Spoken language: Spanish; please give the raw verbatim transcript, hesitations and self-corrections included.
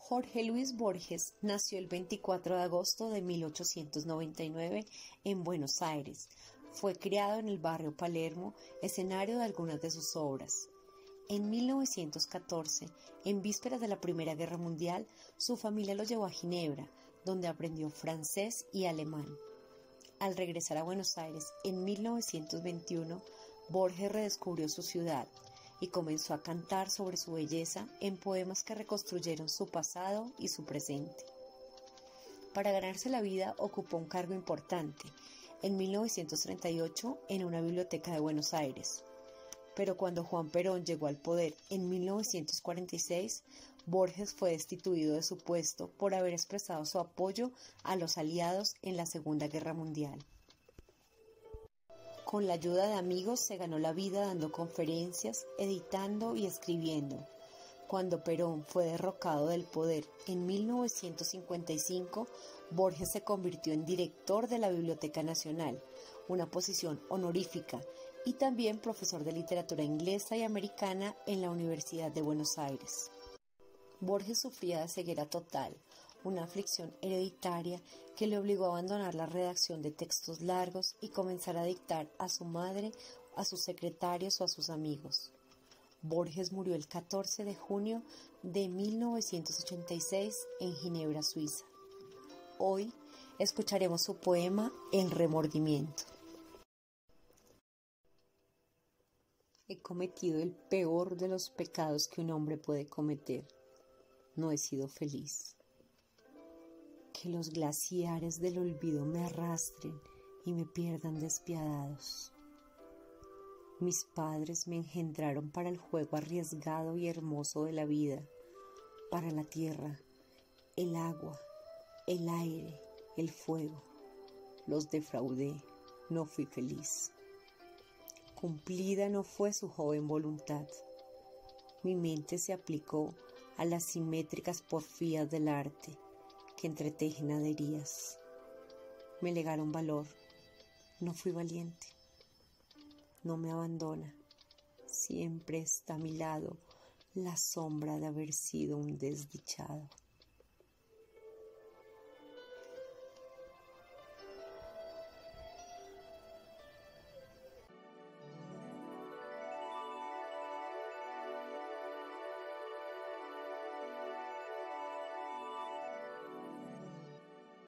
Jorge Luis Borges nació el veinticuatro de agosto de mil ochocientos noventa y nueve en Buenos Aires. Fue criado en el barrio Palermo, escenario de algunas de sus obras. En mil novecientos catorce, en vísperas de la Primera Guerra Mundial, su familia lo llevó a Ginebra, donde aprendió francés y alemán. Al regresar a Buenos Aires en mil novecientos veintiuno, Borges redescubrió su ciudad y comenzó a cantar sobre su belleza en poemas que reconstruyeron su pasado y su presente. Para ganarse la vida ocupó un cargo importante, en mil novecientos treinta y ocho en una biblioteca de Buenos Aires. Pero cuando Juan Perón llegó al poder en mil novecientos cuarenta y seis, Borges fue destituido de su puesto por haber expresado su apoyo a los aliados en la Segunda Guerra Mundial. Con la ayuda de amigos se ganó la vida dando conferencias, editando y escribiendo. Cuando Perón fue derrocado del poder en mil novecientos cincuenta y cinco, Borges se convirtió en director de la Biblioteca Nacional, una posición honorífica, y también profesor de literatura inglesa y americana en la Universidad de Buenos Aires. Borges sufría de ceguera total, una aflicción hereditaria que le obligó a abandonar la redacción de textos largos y comenzar a dictar a su madre, a sus secretarios o a sus amigos. Borges murió el catorce de junio de mil novecientos ochenta y seis en Ginebra, Suiza. Hoy escucharemos su poema El remordimiento. He cometido el peor de los pecados que un hombre puede cometer. No he sido feliz. Que los glaciares del olvido me arrastren y me pierdan despiadados. Mis padres me engendraron para el juego arriesgado y hermoso de la vida, para la tierra, el agua, el aire, el fuego. Los defraudé, no fui feliz. Cumplida no fue su joven voluntad. Mi mente se aplicó a las simétricas porfías del arte que entretejen haderías. Me legaron valor, no fui valiente. No me abandona, siempre está a mi lado la sombra de haber sido un desdichado.